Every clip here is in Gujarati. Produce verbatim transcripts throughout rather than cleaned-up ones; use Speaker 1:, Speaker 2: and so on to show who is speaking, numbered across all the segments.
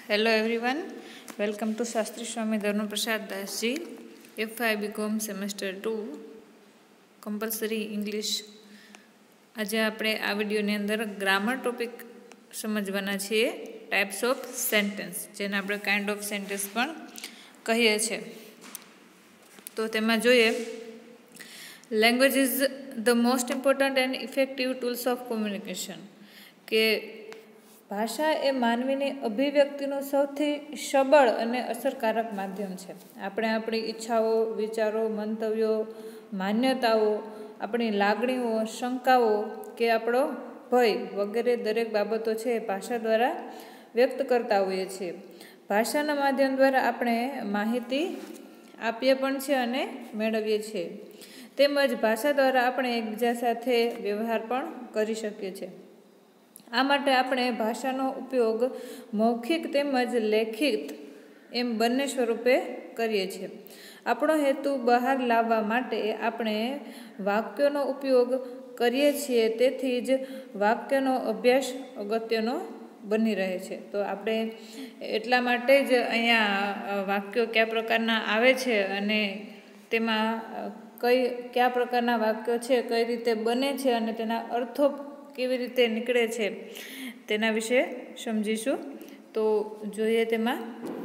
Speaker 1: Hello everyone, welcome to Shastri Swami Dharma Prasad Das ji, F I B Com Semester two, Compulsory English. આજે આપણે આ વિડીયોની અંદર ગ્રામર ટોપિક સમજવાના છીએ, ટાઈપ્સ ઓફ સેન્ટેન્સ, જેને આપણે કાઇન્ડ ઓફ સેન્ટેન્સ પણ કહીએ છીએ. તો તેમાં જોઈએ, language is the most important and effective tools of communication. કે ભાષા એ માનવીની અભિવ્યક્તિનું સૌથી સબળ અને અસરકારક માધ્યમ છે. આપણે આપણી ઈચ્છાઓ, વિચારો, મંતવ્યો, માન્યતાઓ, આપણી લાગણીઓ, શંકાઓ કે આપણો ભય વગેરે દરેક બાબતો છે એ ભાષા દ્વારા વ્યક્ત કરતા હોઈએ છીએ. ભાષાના માધ્યમ દ્વારા આપણે માહિતી આપીએ પણ છે અને મેળવીએ છીએ. તેમજ ભાષા દ્વારા આપણે એકબીજા સાથે વ્યવહાર પણ કરી શકીએ છીએ. આ માટે આપણે ભાષાનો ઉપયોગ મૌખિક તેમજ લેખિત એમ બંને સ્વરૂપે કરીએ છીએ. આપણો હેતુ બહાર લાવવા માટે આપણે વાક્યોનો ઉપયોગ કરીએ છીએ, તેથી જ વાક્યનો અભ્યાસ અગત્યનો બની રહે છે. તો આપણે એટલા માટે જ અહીંયા વાક્યો કયા પ્રકારના આવે છે અને તેમાં કઈ કયા પ્રકારના વાક્યો છે, કઈ રીતે બને છે અને તેના અર્થો કેવી રીતે નીકળે છે તેના વિશે સમજીશું. તો જોઈએ તેમાં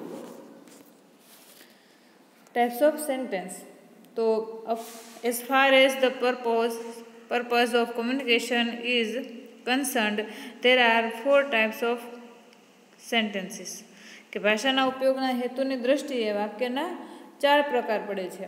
Speaker 1: ટાઈપ્સ ઓફ સેન્ટેન્સ. તો as far as the purpose purpose of communication is concerned, there are four types of sentences. કે ભાષાના ઉપયોગના હેતુની દ્રષ્ટિએ વાક્યના ચાર પ્રકાર પડે છે,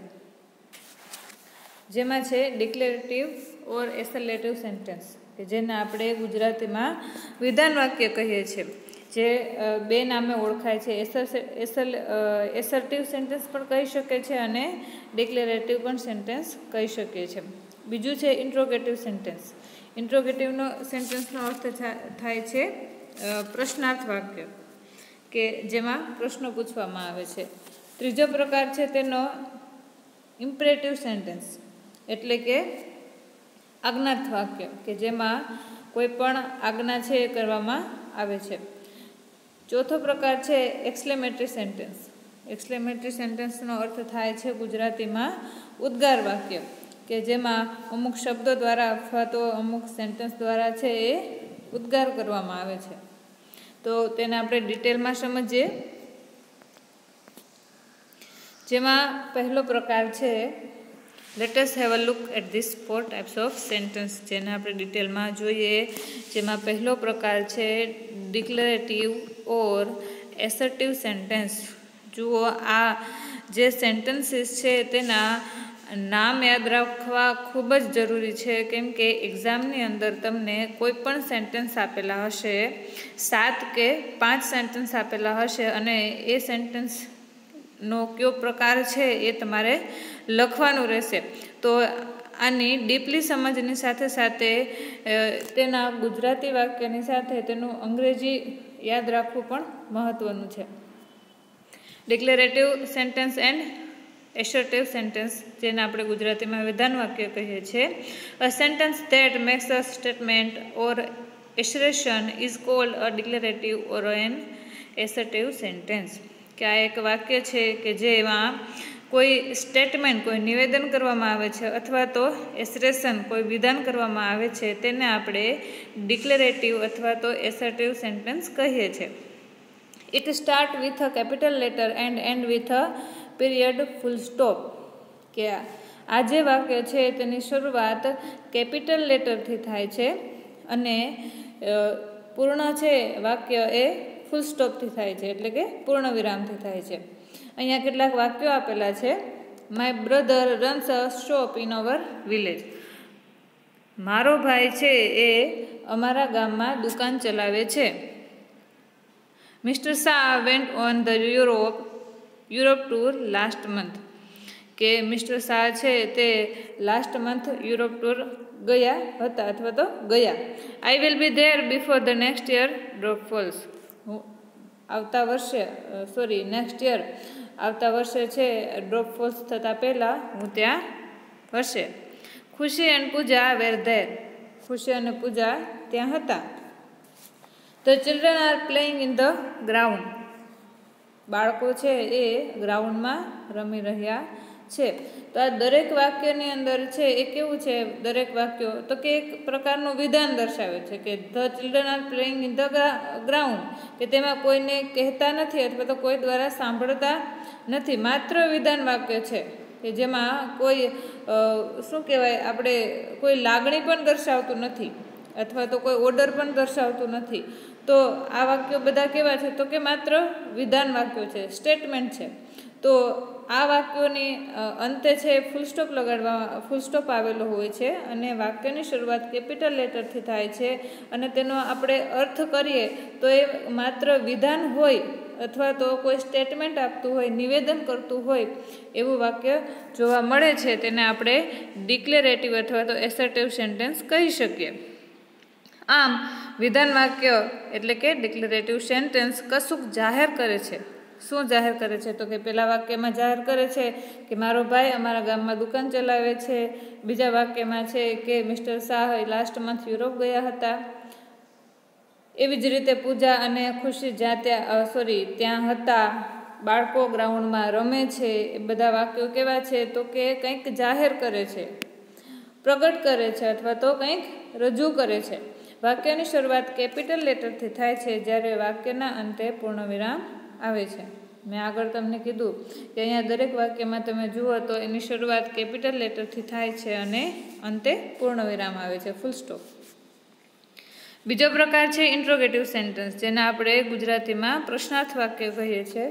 Speaker 1: જેમાં છે ડિક્લેરેટિવ ઓર એસર્લેટિવ સેન્ટેન્સ, કે જેને આપણે ગુજરાતીમાં વિધાન વાક્ય કહીએ છીએ, જે બે નામે ઓળખાય છે. એસર એસર્ટિવ સેન્ટેન્સ પણ કહી શકે છે અને ડિક્લેરેટિવ પણ સેન્ટેન્સ કહી શકીએ છીએ. બીજું છે ઇન્ટ્રોગેટિવ સેન્ટેન્સ. ઇન્ટ્રોગેટિવનો સેન્ટેન્સનો અર્થ થાય છે પ્રશ્નાર્થ વાક્ય, કે જેમાં પ્રશ્નો પૂછવામાં આવે છે. ત્રીજો પ્રકાર છે તેનો ઇમ્પરેટિવ સેન્ટેન્સ, એટલે કે આજ્ઞાર્થ વાક્ય, કે જેમાં કોઈ પણ આજ્ઞા છે એ કરવામાં આવે છે. ચોથો પ્રકાર છે એક્સક્લેમેટરી સેન્ટેન્સ. એક્સક્લેમેટરી સેન્ટેન્સનો અર્થ થાય છે ગુજરાતીમાં ઉદ્ગાર વાક્ય, કે જેમાં અમુક શબ્દો દ્વારા અથવા તો અમુક સેન્ટેન્સ દ્વારા છે એ ઉદ્ગાર કરવામાં આવે છે. તો તેને આપણે ડિટેલમાં સમજીએ. જેમાં પહેલો પ્રકાર છે, let us have a look at this four types of sentence, જેને આપણે ડિટેલમાં જોઈએ. જેમાં પહેલો પ્રકાર છે ડિક્લેરેટિવ ઓર એસર્ટિવ સેન્ટેન્સ. જુઓ, આ જે સેન્ટેન્સીસ છે તેના નામ યાદ રાખવા ખૂબ જ જરૂરી છે, કેમ કે એક્ઝામની અંદર તમને કોઈ પણ સેન્ટેન્સ આપેલા હશે, સાત કે પાંચ સેન્ટેન્સ આપેલા હશે, અને એ સેન્ટેન્સનો કયો પ્રકાર છે એ તમારે લખવાનું રહેશે. તો આની ડીપલી સમજની સાથે સાથે તેના ગુજરાતી વાક્યની સાથે તેનું અંગ્રેજી યાદ રાખવું પણ મહત્ત્વનું છે. Declarative sentence and assertive sentence, જેને આપણે ગુજરાતીમાં વિધાન વાક્ય કહીએ છીએ. A sentence that makes a statement or assertion is called a declarative or an assertive sentence. કે આ એક વાક્ય છે કે જેમાં કોઈ સ્ટેટમેન્ટ, કોઈ નિવેદન કરવામાં આવે છે, અથવા તો એસરેશન, કોઈ વિધાન કરવામાં આવે છે, તેને આપણે ડિક્લેરેટિવ અથવા તો એસર્ટિવ સેન્ટેન્સ કહીએ છીએ. It start with a capital letter and end with a period full stop. કે આ જે વાક્ય છે તેની શરૂઆત કેપિટલ લેટરથી થાય છે અને પૂર્ણ છે વાક્ય એ ફૂલ સ્ટોપથી થાય છે, એટલે કે પૂર્ણ વિરામથી થાય છે. અહીંયા કેટલાક વાક્યો આપેલા છે. My brother runs a shop in our village. મારો ભાઈ છે એ અમારા ગામમાં દુકાન ચલાવે છે. Mister Shah went on the Europe Europe tour last month. કે મિસ્ટર શાહ છે તે લાસ્ટ મંથ યુરોપ ટૂર ગયા હતા અથવા તો ગયા. I will be there before the next year drop falls. હું આવતા વર્ષે સોરી નેક્સ્ટ યર આવતા વર્ષે છે ડ્રોપ ફોલ્સ થતાં પહેલાં હું ત્યાં હશે. ખુશી એન્ડ પૂજા વેર ધેર. ખુશી અને પૂજા ત્યાં હતા. The children are playing in the ground. બાળકો છે એ ગ્રાઉન્ડમાં રમી રહ્યા છે. તો આ દરેક વાક્યની અંદર છે એ કેવું છે, દરેક વાક્યો તો કે એક પ્રકારનું વિધાન દર્શાવે છે કે the children are playing in the ground, કે તેમાં કોઈને કહેતા નથી અથવા તો કોઈ દ્વારા સાંભળતા નથી, માત્ર વિધાન વાક્ય છે કે જેમાં કોઈ શું કહેવાય આપણે કોઈ લાગણી પણ દર્શાવતું નથી અથવા તો કોઈ ઓર્ડર પણ દર્શાવતું નથી. તો આ વાક્યો બધા કેવા છે, તો કે માત્ર વિધાન વાક્યો છે, સ્ટેટમેન્ટ છે. તો આ વાક્યોની અંતે છે ફૂલ સ્ટોપ લગાડવા ફૂલ સ્ટોપ આવેલો હોય છે અને વાક્યની શરૂઆત કેપિટલ લેટરથી થાય છે અને તેનો આપણે અર્થ કરીએ તો એ માત્ર વિધાન હોય અથવા તો કોઈ સ્ટેટમેન્ટ આપતું હોય, નિવેદન કરતું હોય એવું વાક્ય જોવા મળે છે. તેને આપણે ડિક્લેરેટિવ અથવા તો એસર્ટિવ સેન્ટેન્સ કહી શકીએ. આમ વિધાન વાક્ય એટલે કે ડિક્લેરેટિવ સેન્ટેન્સ કશુંક જાહેર કરે છે. શું જાહેર કરે છે, તો કે પહેલા વાક્યમાં જાહેર કરે છે કે મારો ભાઈ અમારા ગામમાં દુકાન ચલાવે છે. બીજા વાક્યમાં છે કે mister Shah last month Europe ગયા હતા. એવી જ રીતે પૂજા અને ખુશી જ્યાં ત્યાં સોરી ત્યાં હતા. બાળકો ગ્રાઉન્ડમાં રમે છે. એ બધા વાક્યો કેવા છે, તો કે કંઈક જાહેર કરે છે, પ્રગટ કરે છે અથવા તો કંઈક રજૂ કરે છે. વાક્યની શરૂઆત કેપિટલ લેટરથી થાય છે જ્યારે વાક્યના અંતે પૂર્ણવિરામ આવે છે. મેં આગળ તમને કીધું કે અહીંયા દરેક વાક્યમાં તમે જુઓ તો એની શરૂઆત કેપિટલ લેટરથી થાય છે અને અંતે પૂર્ણવિરામ આવે છે, ફૂલ સ્ટોપ. બીજો પ્રકાર છે ઇન્ટ્રોગેટિવ સેન્ટેન્સ, જેને આપણે ગુજરાતીમાં પ્રશ્નાર્થ વાક્ય કહીએ છીએ.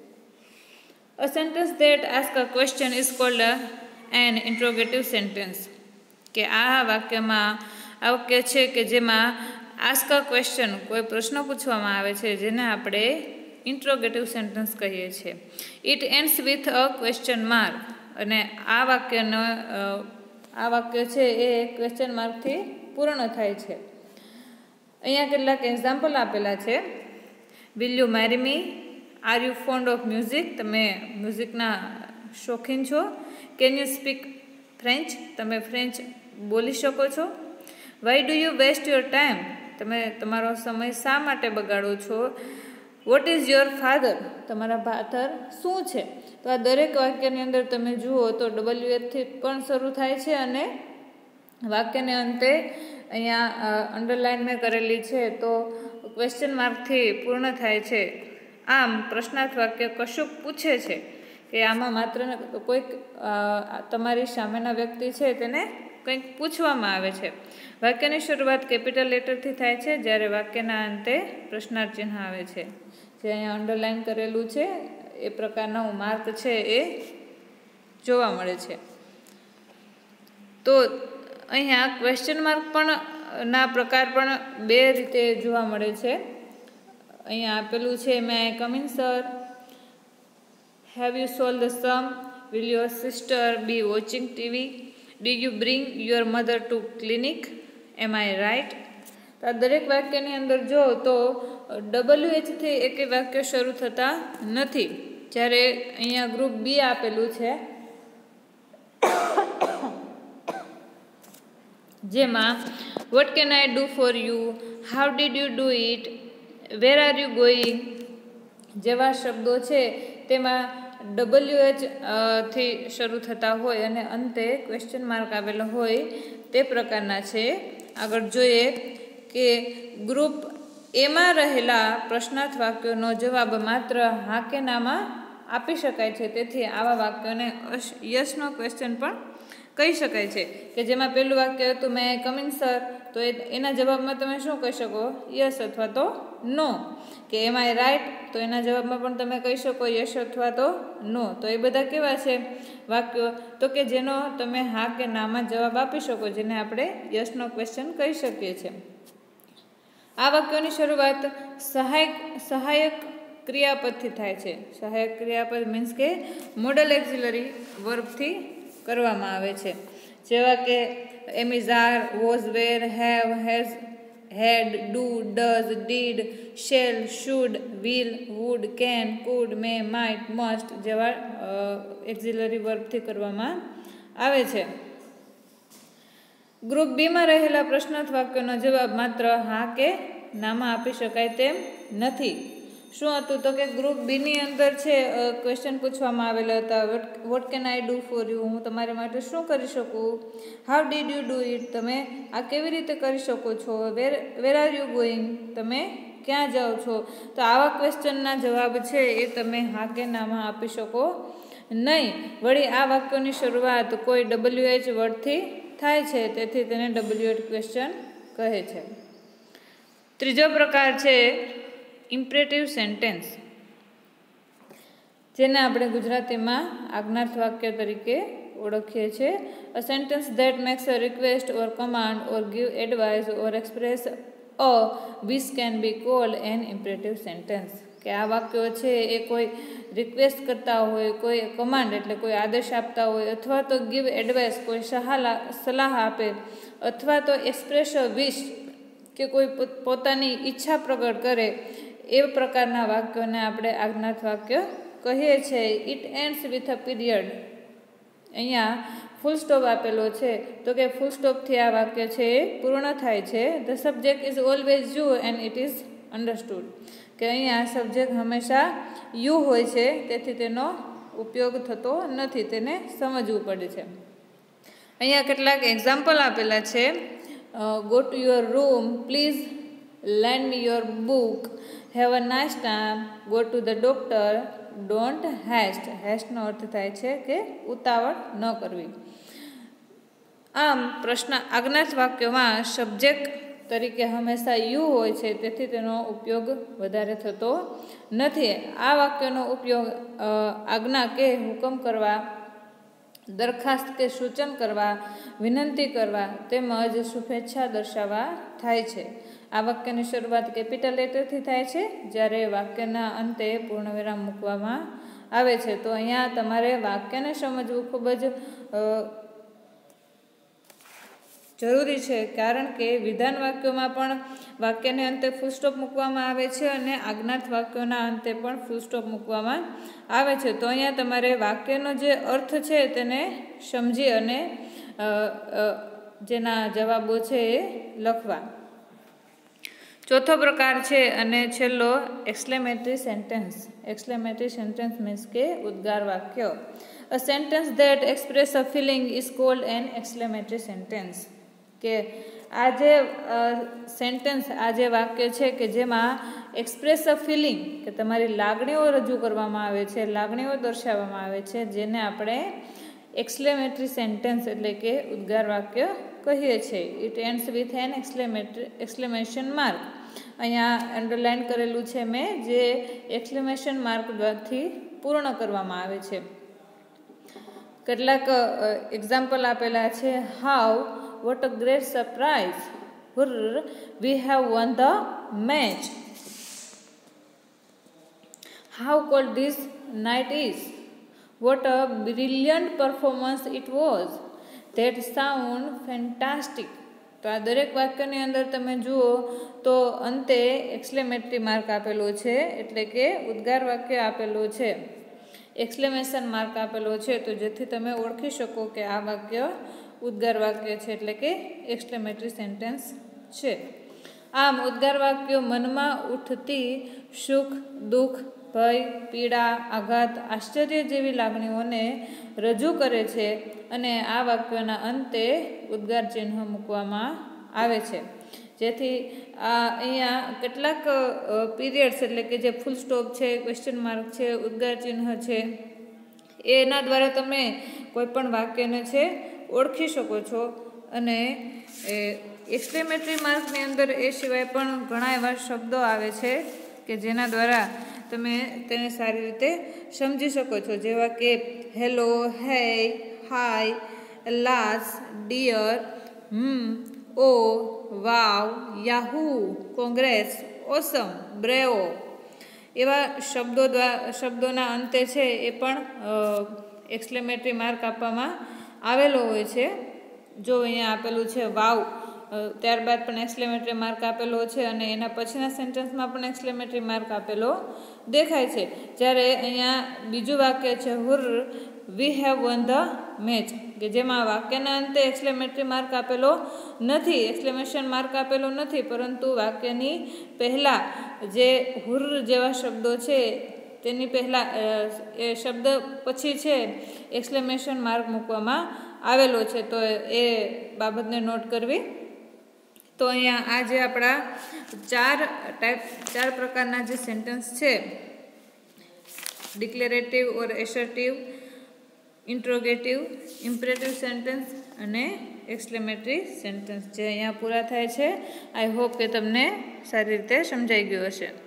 Speaker 1: A sentence that ask a question is called an interrogative sentence. કે આ વાક્યમાં આ વાક્ય છે કે જેમાં આસ્ક અ ક્વેશ્ચન કોઈ પ્રશ્ન પૂછવામાં આવે છે જેને આપણે ઇન્ટ્રોગેટિવ સેન્ટેન્સ કહીએ છીએ. It ends with a question mark, અને આ વાક્યનો આ વાક્ય છે એ ક્વેશ્ચન માર્કથી પૂર્ણ થાય છે. અહીંયા કેટલાક એક્ઝામ્પલ આપેલા છે. Will you marry me? Are you fond of music? તમે મ્યુઝિકના શોખીન છો? Can you speak French? તમે ફ્રેન્ચ બોલી શકો છો? Why do you waste your time? તમે તમારો સમય શા માટે બગાડો છો? What is your father? તમારા ફાધર શું છે? તો આ દરેક વાક્યની અંદર તમે જુઓ તો ડબલ્યુ એથી પણ શરૂ થાય છે અને વાક્યને અંતે અહીંયા અંડરલાઇન મેં કરેલી છે તો ક્વેશ્ચન માર્કથી પૂર્ણ થાય છે. આમ પ્રશ્નાર્થ વાક્ય કશુંક પૂછે છે કે આમાં માત્ર કોઈક તમારી સામેના વ્યક્તિ છે તેને કંઈક પૂછવામાં આવે છે. વાક્યની શરૂઆત કેપિટલ લેટરથી થાય છે જ્યારે વાક્યના અંતે પ્રશ્નાર્થ ચિહ્ન આવે છે. જે અહીંયા અંડરલાઇન કરેલું છે એ પ્રકારનો માર્ક છે એ જોવા મળે છે. તો અહીંયા ક્વેશ્ચન માર્ક પણ ના પ્રકાર પણ બે રીતે જોવા મળે છે. અહીંયા આપેલું છે may I come in sir? Have you solve the sum? Will your sister be watching TV? Did you bring your mother to clinic? Am I right? તો આ દરેક વાક્યની અંદર જો તો ડબલ્યુ એચથી એક વાક્ય શરૂ થતા નથી. જ્યારે અહીંયા ગ્રુપ બી આપેલું છે જેમાં what can I do for you? How did you do it? Where are you going? જેવા શબ્દો છે તેમાં ડબલ્યુ એચ થી શરૂ થતા હોય અને અંતે ક્વેશ્ચન માર્ક આવેલો હોય તે પ્રકારના છે. આગળ જોઈએ કે ગ્રુપ એમાં રહેલા પ્રશ્નાર્થ વાક્યોનો જવાબ માત્ર હા કે નામાં આપી શકાય છે. તેથી આવા વાક્યોને યસનો ક્વેશ્ચન પણ કહી શકાય છે. કે જેમાં પહેલું વાક્ય હતું મે આઈ કમ ઇન સર? તો એના જવાબમાં તમે શું કહી શકો? યસ અથવા તો નો. કે એમ આઈ રાઇટ? તો એના જવાબમાં પણ તમે કહી શકો યસ અથવા તો નો. તો એ બધા કેવા છે વાક્યો? તો કે જેનો તમે હા કે નામાં જવાબ આપી શકો, જેને આપણે યસનો ક્વેશ્ચન કહી શકીએ છીએ. આ વાક્યોની શરૂઆત સહાયક સહાયક ક્રિયાપદથી થાય છે. સહાયક ક્રિયાપદ મીન્સ કે મોડલ એક્ઝિલરી વર્બથી કરવામાં આવે છે. જેવા કે am is, are, was, were, have, has, had, do, does, did, shall, should, will, would, can, could, may, might, must જેવા એક્ઝિલરી વર્બથી કરવામાં આવે છે. ગ્રુપ બીમાં રહેલા પ્રશ્નાર્થ વાક્યોનો જવાબ માત્ર હા કે નામાં આપી શકાય તેમ નથી. શું હતું તો કે ગ્રુપ બીની અંદર છે ક્વેશ્ચન પૂછવામાં આવેલા હતા. What can I do for you, હું તમારા માટે શું કરી શકું. How did you do it, તમે આ કેવી રીતે કરી શકો છો. Where where are you going, તમે ક્યાં જાઓ છો. તો આવા ક્વેશ્ચનના જવાબ છે એ તમે હા કે નામાં આપી શકો નહીં. વળી આ વાક્યોની શરૂઆત કોઈ ડબલ્યુ એચ વર્ડથી થાય છે, તેથી તેને ડબલ્યુ એચ ક્વેશ્ચન કહે છે. ત્રીજો પ્રકાર છે ઇમ્પરેટિવ સેન્ટેન્સ, જેને આપણે ગુજરાતીમાં આજ્ઞાર્થ વાક્ય તરીકે ઓળખીએ છીએ. A sentence that makes a request or command or give advice or express a wish can be called an imperative sentence. કે આ વાક્યો છે એ કોઈ રિક્વેસ્ટ કરતા હોય, કોઈ કમાન્ડ એટલે કોઈ આદેશ આપતા હોય, અથવા તો ગીવ એડવાઇસ કોઈ સલાહ આપે, અથવા તો એક્સપ્રેસ અ વિશ કે કોઈ પોતાની ઈચ્છા પ્રગટ કરે, એ પ્રકારના વાક્યોને આપણે આજ્ઞાર્થ વાક્ય કહીએ છીએ. It ends with a period, અહીંયા ફૂલ સ્ટોપ આપેલો છે તો કે ફૂલ સ્ટોપથી આ વાક્ય છે એ પૂર્ણ થાય છે. The subject is always you and it is understood, કે અહીંયા સબ્જેક્ટ હંમેશા યુ હોય છે, તેથી તેનો ઉપયોગ થતો નથી, તેને સમજવું પડે છે. અહીંયા કેટલાક એક્ઝામ્પલ આપેલા છે. Go to your room, please lend me your book, have a nice time, go to the doctor, don't haste. હેસ્ટનો અર્થ થાય છે કે ઉતાવળ ન કરવી. આમ પ્રશ્ન આજ્ઞાર્થ વાક્યોમાં સબ્જેક્ટ તરીકે હંમેશા યુ હોય છે, તેથી તેનો ઉપયોગ વધારે થતો નથી. આ વાક્યનો ઉપયોગ આજ્ઞા કે હુકમ કરવા, દરખાસ્ત કે સૂચન કરવા, વિનંતી કરવા તેમજ શુભેચ્છા દર્શાવવા થાય છે. આ વાક્યની શરૂઆત કેપિટલ લેટરથી થાય છે, જ્યારે વાક્યના અંતે પૂર્ણવિરામ મૂકવામાં આવે છે. તો અહીંયા તમારે વાક્યને સમજવું ખૂબ જ જરૂરી છે, કારણ કે વિધાન વાક્યોમાં પણ વાક્યને અંતે ફૂલ સ્ટોપ મૂકવામાં આવે છે અને આજ્ઞાર્થ વાક્યોના અંતે પણ ફૂલ સ્ટોપ મૂકવામાં આવે છે. તો અહીંયા તમારે વાક્યનો જે અર્થ છે તેને સમજી અને જેના જવાબો છે એ લખવા. ચોથો પ્રકાર છે અને છેલ્લો exclamatory sentence. Exclamatory sentence means કે ઉદ્ગાર વાક્ય. A sentence that express a feeling is called an exclamatory sentence. કે આ જે સેન્ટેન્સ, આ જે વાક્ય છે કે જેમાં એક્સપ્રેસ અ ફિલિંગ, કે તમારી લાગણીઓ રજૂ કરવામાં આવે છે, લાગણીઓ દર્શાવવામાં આવે છે, જેને આપણે એક્સક્લેમેટરી સેન્ટેન્સ એટલે કે ઉદ્ગાર વાક્ય કહીએ છીએ. It ends with an exclamatory exclamation mark. અહીંયા અંડરલાઇન કરેલું છે મેં, જે એક્સક્લેમેશન માર્ક દ્વારાથી પૂર્ણ કરવામાં આવે છે. કેટલાક એક્ઝામ્પલ આપેલા છે. How, what a great surprise, hurrah, we have won the match, how cold this night is, what a brilliant performance it was, that sound fantastic. તો આ દરેક વાક્યની અંદર તમે જુઓ તો અંતે એક્સક્લેમેટરી માર્ક આપેલો છે, એટલે કે ઉદ્ગાર વાક્ય આપેલો છે, એક્સક્લેમેશન માર્ક આપેલો છે, તો જેથી તમે ઓળખી શકો કે આ વાક્ય ઉદ્ગાર વાક્ય છે, એટલે કે એક્સક્લેમેટરી સેન્ટેન્સ છે. આમ ઉદ્ગાર વાક્યો મનમાં ઉઠતી સુખ, દુઃખ, ભય, પીડા, આઘાત, આશ્ચર્ય જેવી લાગણીઓને રજૂ કરે છે અને આ વાક્યોના અંતે ઉદ્ગાર ચિહ્ન મૂકવામાં આવે છે. જેથી આ અહીંયા કેટલાક પીરિયડ્સ એટલે કે જે ફૂલ સ્ટોપ છે, ક્વેશ્ચન માર્ક છે, ઉદ્ગાર ચિહ્ન છે, એના દ્વારા તમે કોઈ પણ વાક્યને છે ઓળખી શકો છો. અને એક્સક્લેમેટરી માર્કની અંદર એ સિવાય પણ ઘણા એવા શબ્દો આવે છે કે જેના દ્વારા તમે તેને સારી રીતે સમજી શકો છો, જેવા કે hello, hey, hi, alas, dear, hmm, oh, wow, yahoo, congrats, awesome, bravo. એવા શબ્દો દ્વારા શબ્દોના અંતે છે એ પણ એક્સક્લેમેટરી માર્ક આપવામાં આવેલો હોય છે. જો અહીંયા આપેલું છે વાવ, ત્યારબાદ પણ એક્સક્લેમેટરી માર્ક આપેલો છે અને એના પછીના સેન્ટેન્સમાં પણ એક્સક્લેમેટરી માર્ક આપેલો દેખાય છે. જ્યારે અહીંયા બીજું વાક્ય છે hurrah we have won the match, કે જેમાં વાક્યના અંતે એક્સક્લેમેટરી માર્ક આપેલો નથી, એક્સક્લેમેશન માર્ક આપેલો નથી, પરંતુ વાક્યની પહેલાં જે હુર જેવા શબ્દો છે તેની પહેલાં એ શબ્દ પછી છે એક્સક્લેમેશન માર્ક મૂકવામાં આવેલો છે. તો એ બાબતને નોટ કરવી. તો અહીંયા આ જે આપણા ચાર ટાઈપ ચાર પ્રકારના જે સેન્ટેન્સ છે, declarative or assertive, interrogative, imperative sentence અને એક્સક્લેમેટરી સેન્ટેન્સ, જે અહીંયા પૂરા થાય છે. આઈ હોપ કે તમને સારી રીતે સમજાઈ ગયું હશે.